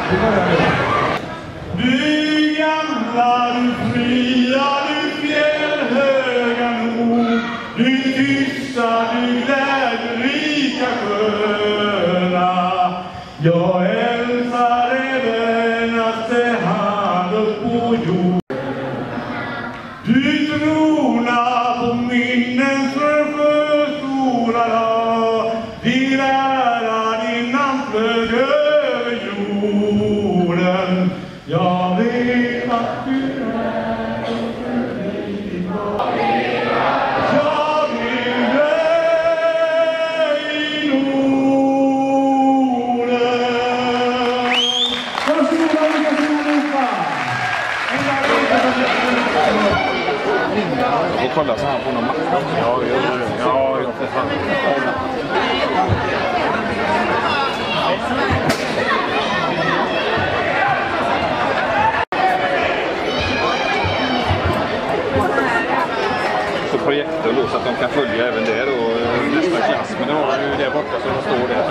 Du gamla, du fria, du fjällhöga nord, du tysta, du glädjerika sköna. Jag hälsar även att det handlar på jord. Du tronar på minnens förstora dag, din ära, din namn flög över jorden. Jag vet att du är i Norden. Jag vill dig i Norden. Varsågoda, lycka till allihopa. Och kolla så här på någon match. Ja, för fan. Så projektor då, så att de kan följa även det då, nästa klass. Men det har ju det borta så de står där.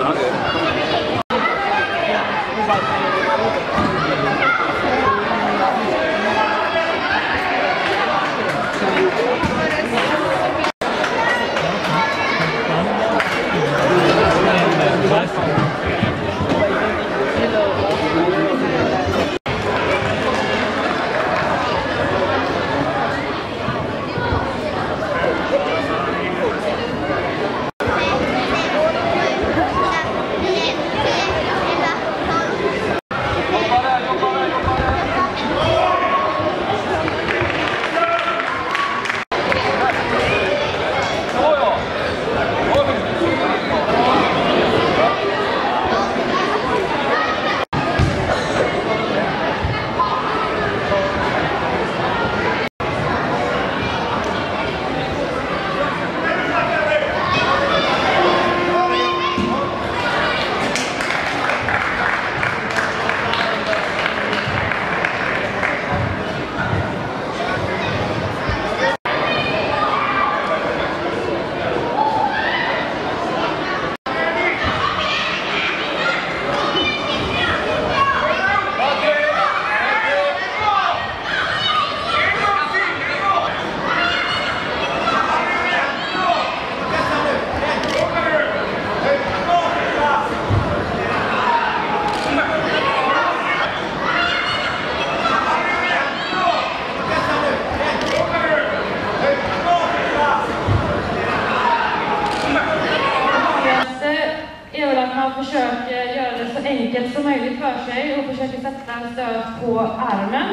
Försöker göra det så enkelt som möjligt för sig och försöker sätta en stöt på armen.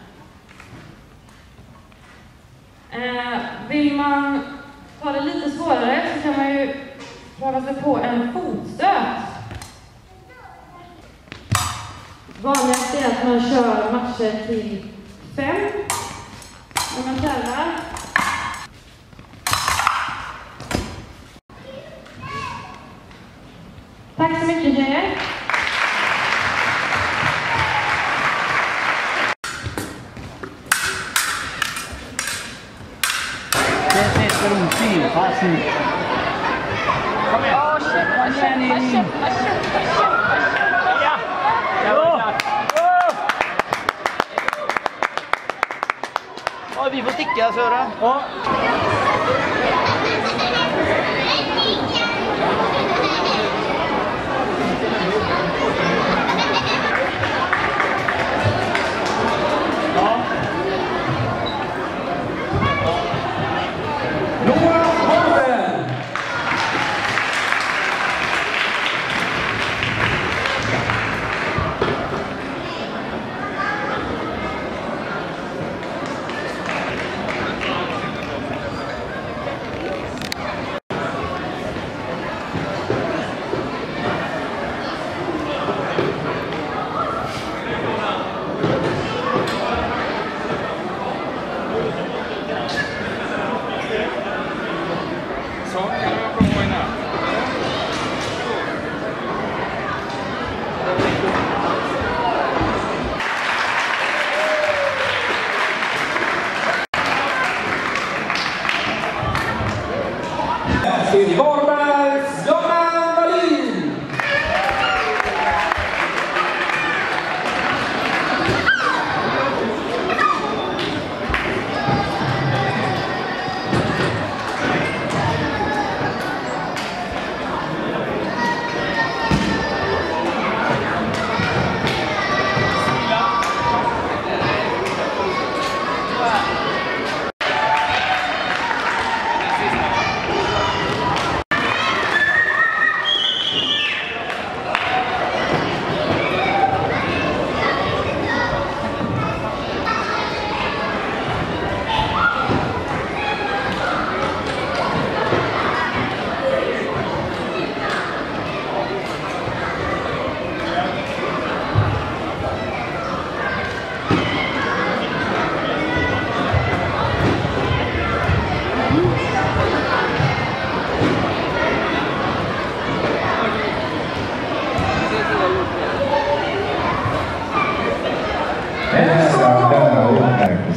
Vill man ta det lite svårare så kan man ju pröva sig på en fotstöt. Vanligast är att man kör matcher till 5 när man tävlar. Tack så mycket, tjejer. Det sätter en stilpassning. Kom igen. Ja. Ja, vi får sticka, Sören. Ja.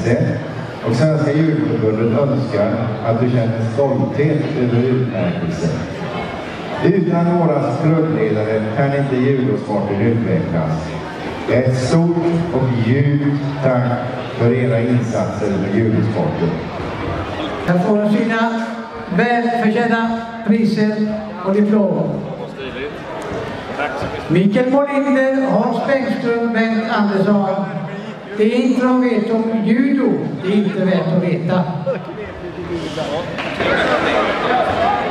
Nisse och Svenska Judoförbundet önskar att du känner stolthet över utmärkelsen. Utan några klubbledare kan inte judosporten utvecklas. Ett stort och djupt tack för era insatser med judosporten. Här får de sina välförtjänta priser och diplom. Mikael Molinder, Hans Bengström, Bengt Andersson. Det är inte de vet om judo, det är inte värt att veta.